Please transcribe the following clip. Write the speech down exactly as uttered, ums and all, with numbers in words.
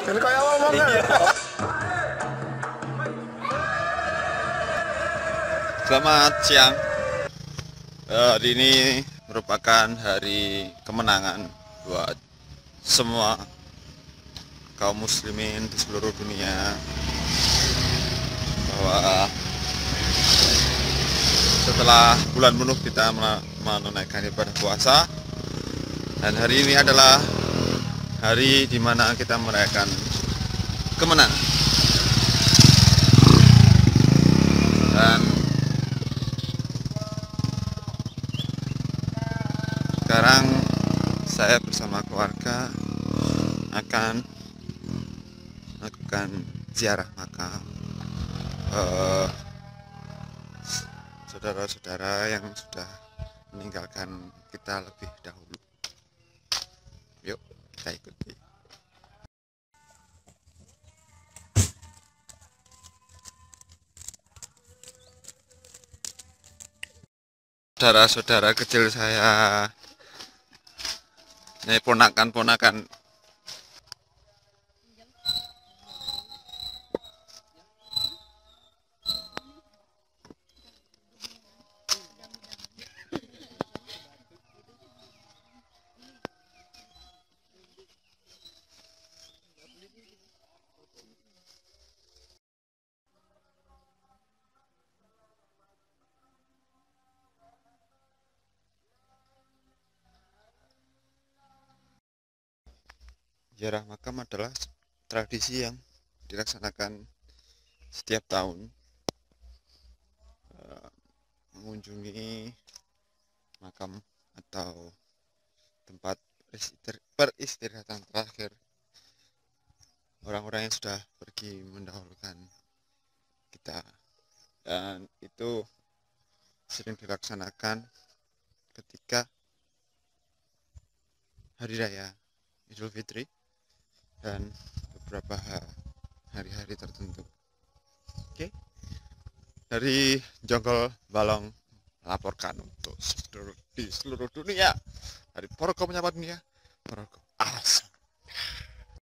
Ini kayak awal banget. Selamat siang. Eh, Hari ini merupakan hari kemenangan buat semua kaum muslimin di seluruh dunia, bahwa setelah bulan penuh kita menunaikan ibadah puasa, dan hari ini adalah hari di mana kita merayakan kemenangan. Dan sekarang saya bersama keluarga akan melakukan ziarah makam eh, saudara-saudara yang sudah meninggalkan kita lebih dahulu. Yuk kita ikuti. Saudara-saudara kecil saya, ini ponakan-ponakan. Ziarah makam adalah tradisi yang dilaksanakan setiap tahun, eh, mengunjungi makam atau tempat peristirahatan terakhir orang-orang yang sudah pergi mendahulukan kita, dan itu sering dilaksanakan ketika hari raya Idul Fitri dan beberapa hari-hari tertentu. Oke, dari Jonggol Balong melaporkan untuk seluruh, di seluruh dunia, dari Poroko menyapa dunia, Poroko As.